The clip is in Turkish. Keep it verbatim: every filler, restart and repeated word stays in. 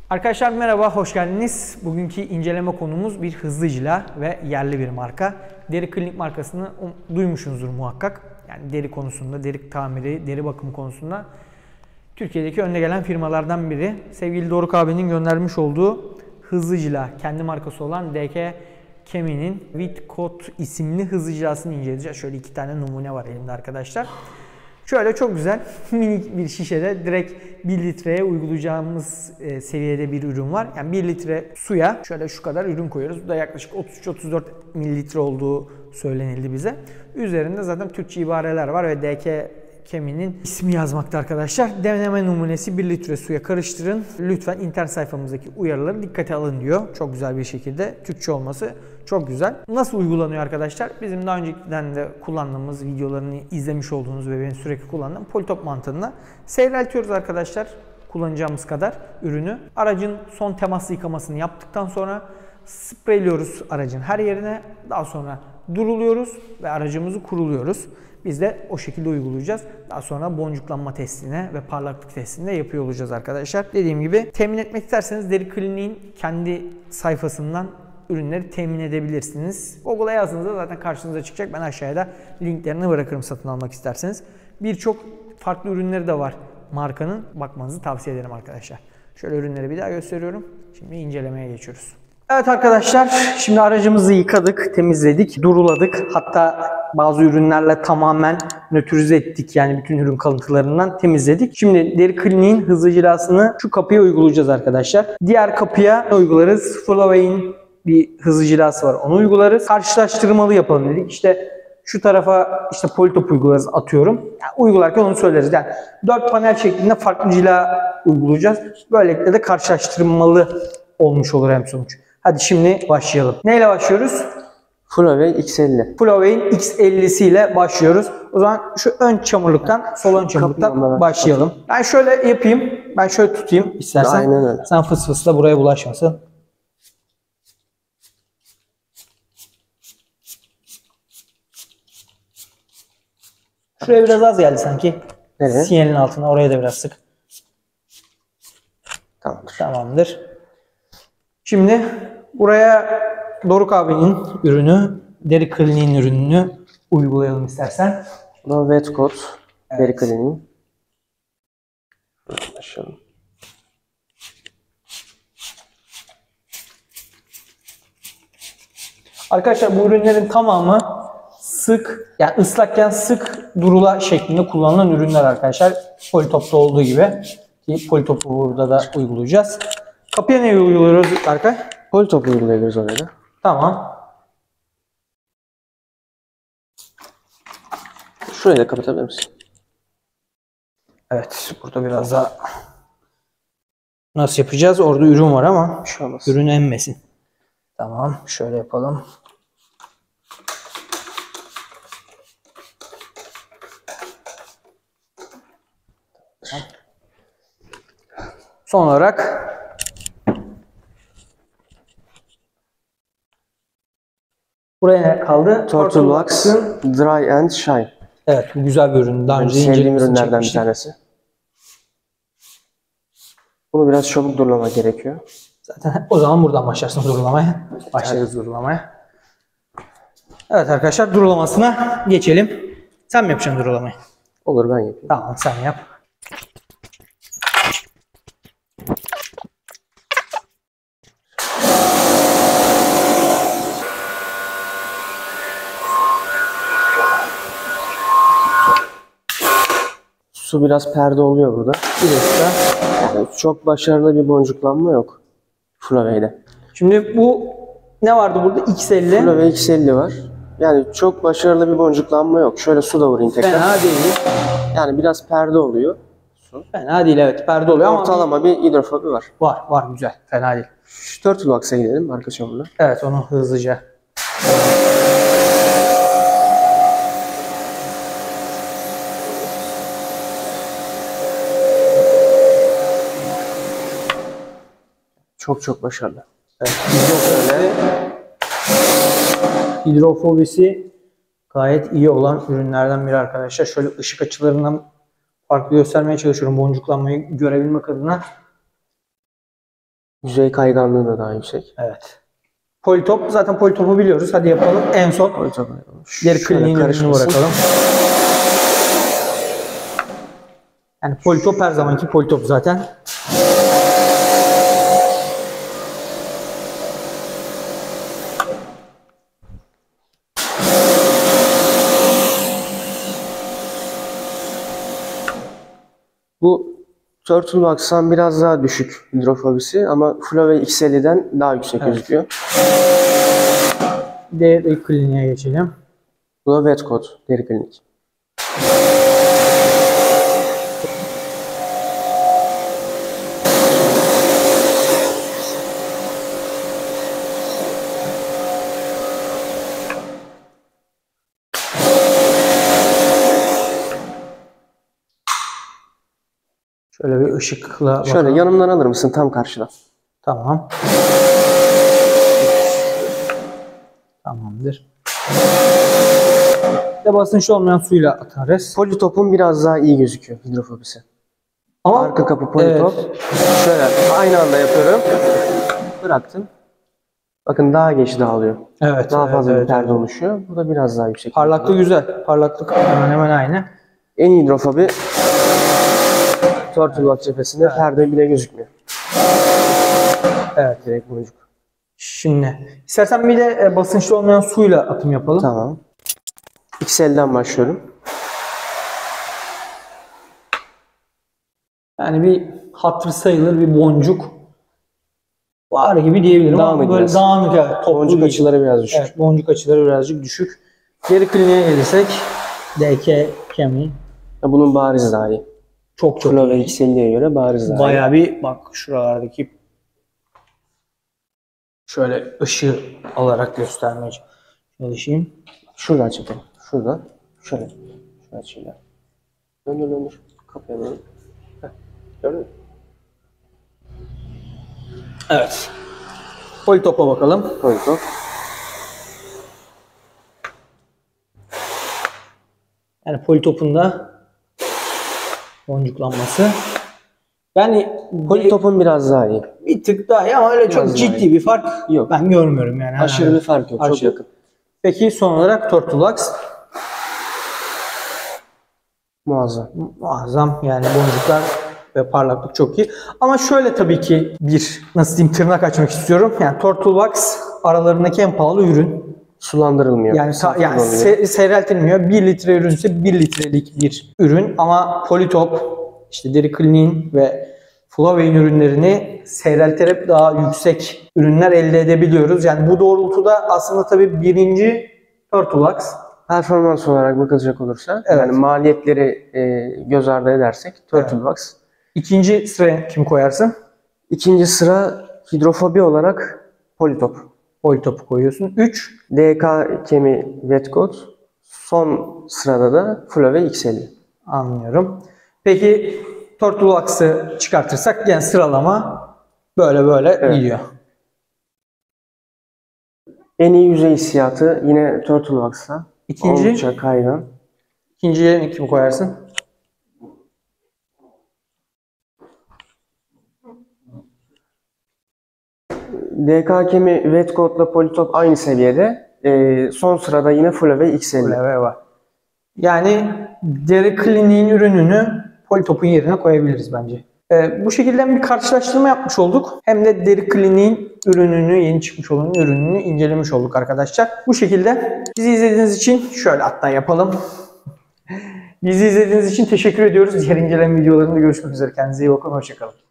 Arkadaşlar merhaba, hoş geldiniz. Bugünkü inceleme konumuz bir hızlıcila ve yerli bir marka. Deri Klinik markasını duymuşsunuzdur muhakkak. Yani deri konusunda, deri tamiri, deri bakımı konusunda Türkiye'deki önde gelen firmalardan biri. Sevgili Doruk abinin göndermiş olduğu hızlıcila, kendi markası olan D K Chemie'nin Whitcoat isimli hızlıcilasını inceleyeceğiz. Şöyle iki tane numune var elimde arkadaşlar. Şöyle çok güzel minik bir şişede direkt bir litreye uygulayacağımız seviyede bir ürün var. Yani bir litre suya şöyle şu kadar ürün koyuyoruz. Bu da yaklaşık otuz üç otuz dört mililitre olduğu söylenildi bize. Üzerinde zaten Türkçe ibareler var ve D K Chemie'nin ismi yazmakta arkadaşlar. Deneme numunesi bir litre suya karıştırın. Lütfen internet sayfamızdaki uyarıları dikkate alın diyor. Çok güzel bir şekilde Türkçe olması çok güzel. Nasıl uygulanıyor arkadaşlar? Bizim daha önceden de kullandığımız videolarını izlemiş olduğunuz ve benim sürekli kullandığım politop mantığında seyreltiyoruz arkadaşlar. Kullanacağımız kadar ürünü. Aracın son temaslı yıkamasını yaptıktan sonra spreyliyoruz aracın her yerine. Daha sonra duruluyoruz ve aracımızı kuruluyoruz. Biz de o şekilde uygulayacağız. Daha sonra boncuklanma testine ve parlaklık testini de yapıyor olacağız arkadaşlar. Dediğim gibi temin etmek isterseniz Deri Klinik'in kendi sayfasından ürünleri temin edebilirsiniz. Google'a yazdığınızda zaten karşınıza çıkacak. Ben aşağıya linklerini bırakırım satın almak isterseniz. Birçok farklı ürünleri de var markanın. Bakmanızı tavsiye ederim arkadaşlar. Şöyle ürünleri bir daha gösteriyorum. Şimdi incelemeye geçiyoruz. Evet arkadaşlar, şimdi aracımızı yıkadık, temizledik, duruladık. Hatta bazı ürünlerle tamamen nötrize ettik. Yani bütün ürün kalıntılarından temizledik. Şimdi Deri Klinik'in hızlıcilasını şu kapıya uygulayacağız arkadaşlar. Diğer kapıya uygularız. Floway'in bir hızlıcilası var, onu uygularız. Karşılaştırmalı yapalım dedik. İşte şu tarafa işte politop uygularız, atıyorum. Yani uygularken onu söyleriz. Yani dört panel şeklinde farklı cila uygulayacağız. Böylelikle de karşılaştırmalı olmuş olur hem sonuç. Hadi şimdi başlayalım. Neyle başlıyoruz? Floway X elli. Floway'in X ellisi ile başlıyoruz. O zaman şu ön çamurluktan, sol ön çamurluktan başlayalım. Ben şöyle yapayım. Ben şöyle tutayım istersen. Aynen öyle. Sen fıs fısla buraya bulaşmasın. Şuraya biraz az geldi sanki. Nereye? Sinyalin altına, oraya da biraz sık. Tamamdır. Tamamdır. Şimdi buraya Doruk abinin ürünü, Deri Klinik'in ürününü uygulayalım istersen. Bu da Whitcoat, Evet. Deri Klinik'in. Başlayalım. Arkadaşlar bu ürünlerin tamamı sık, yani ıslakken sık durula şeklinde kullanılan ürünler arkadaşlar. Politop'ta olduğu gibi. Ki Politop'u burada da uygulayacağız. Kapıya ne uyguluyoruz arka? Politop uygulayabiliriz oraya da. Tamam. Şurayı da kapatabilir misin? Evet, burada biraz daha nasıl yapacağız? Orada ürün var ama Bir şey olmaz. ürün emmesin. Tamam, şöyle yapalım. Son olarak buraya ne kaldı? Turtle Wax Dry and Shine. Evet, bu güzel bir ürün. Daha Benim önce sevdiğim incelemesini ürünlerden bir çekmiştik. tanesi. Bunu biraz çabuk durulama gerekiyor. Zaten o zaman buradan başlarsın durulamaya. Başlarız durulamaya. Evet arkadaşlar, durulamasına geçelim. Sen mi yapacaksın durulamayı? Olur, ben yapayım. Tamam, sen yap. Su biraz perde oluyor burada. Bir dakika. Yani çok başarılı bir boncuklanma yok Floway'de. Şimdi bu ne vardı burada? X elli. Floway X elli var. Yani çok başarılı bir boncuklanma yok. Şöyle su da vurayım tekrar. Fena değil. Yani biraz perde oluyor. Su. Fena değil, evet. Perde oluyor ama Ortalama bir hidrofobi var. var, var güzel. Fena değil. Şu Turtle Wax'a gidelim arka çamurla. Evet, onu hızlıca. Çok çok başarılı. Evet, hidrofobisi, hidrofobisi gayet iyi olan ürünlerden biri arkadaşlar. Şöyle ışık açılarından farklı göstermeye çalışıyorum boncuklanmayı görebilmek adına. Yüzey kayganlığı da daha yüksek. Evet. Politop. Zaten politopu biliyoruz. Hadi yapalım. En son Politop. deri kliniğin ürününü bırakalım. Yani politop her zamanki politop zaten. Bu Turtlebox'tan biraz daha düşük hidrofobisi ama Flowey X elli'den daha yüksek Evet. gözüküyor. Deri kliniğe geçelim. Bu da Wet Coat deri klinik. Şöyle bir ışıkla bakalım. Şöyle yanımdan alır mısın tam karşıda? Tamam. Tamamdır. Bir de basınçlı olmayan suyla atarız. Politop'un biraz daha iyi gözüküyor hidrofobisi. Ama Arka kapı politop. evet. Şöyle aynı anda yapıyorum. Bıraktım. Bakın daha geç dağılıyor. Evet. Daha evet, fazla evet, bir perde evet. oluşuyor. Bu da biraz daha yüksek. Parlaklığı güzel. Parlaklık hemen hemen aynı. En iyi hidrofobi Turtlebox cephesinde Evet. perde bile gözükmüyor. Evet. Direkt boncuk. Şimdi istersen bir de e, basınçlı olmayan suyla atım yapalım. Tamam. X elli'den başlıyorum. Yani bir hatır sayılır bir boncuk var gibi diyebilirim. Dağınık Ama böyle biraz. dağınık, evet, toplu Boncuk değil. açıları biraz düşük. Evet, boncuk açıları birazcık düşük. Deri kliniğe gelirsek D K kemiği Ya bunun bariz daha iyi. çok çok Flowey iyi. X elli'ye göre bariz daha iyi. Bayağı bir bak şuralardaki şöyle ışığı alarak göstermeye çalışayım. Şurada açalım. Şurada. Şöyle. Şöyle açayım. Döndür döndür. Kapıya doğru. Heh. Gördün mü? Evet. Politop'a bakalım. Politop. Yani politopun da boncuklanması. Yani Politop'un biraz daha iyi. bir tık daha iyi ama öyle Biraz çok daha ciddi iyi. bir fark Yok. ben görmüyorum yani. Aşırı Yani bir fark yok. Çok aşırı. yakın. Peki son olarak Turtlebox. Muazzam. Muazzam yani boncuklar ve parlaklık çok iyi. Ama şöyle tabii ki bir nasıl diyeyim tırnak açmak istiyorum. Yani Turtlebox aralarındaki en pahalı ürün. Sulandırılmıyor. Yani, ta, Saf yani kullanılıyor. se, seyreltilmiyor. bir litre ürünse bir litrelik bir ürün. Ama Politop, işte Deri Clinique'in ve Flowey'in ürünlerini seyrelterek daha yüksek ürünler elde edebiliyoruz. Yani bu doğrultuda aslında tabii birinci Turtlebox. Performans olarak bakılacak olursa, Evet. yani maliyetleri e, göz ardı edersek Turtlebox. İkinci sıraya kim koyarsın? İkinci sıra hidrofobi olarak Politop. Politop'u koyuyorsun. üç. D K Kemi Wet Coat. Son sırada da Flowey X elli. Anlıyorum. Peki Turtlebox'ı çıkartırsak yani sıralama böyle böyle Evet. gidiyor. En iyi yüzey hissiyatı yine Turtlebox'ta. İkinci, Oldukça kaygan. ikinciye kim koyarsın? D K Kemi Wet Coat'la Politop aynı seviyede. Ee, son sırada yine Flowey X elli. Flowey var. Yani Deri Clinique'in ürününü Politop'un yerine koyabiliriz bence. Ee, bu şekilde bir karşılaştırma yapmış olduk. Hem de Deri Clinique'in ürününü, yeni çıkmış olan ürününü incelemiş olduk arkadaşlar. Bu şekilde bizi izlediğiniz için şöyle hatta yapalım. Bizi izlediğiniz için teşekkür ediyoruz. Diğer inceleme videolarında görüşmek üzere. Kendinize iyi bakın. Hoşçakalın.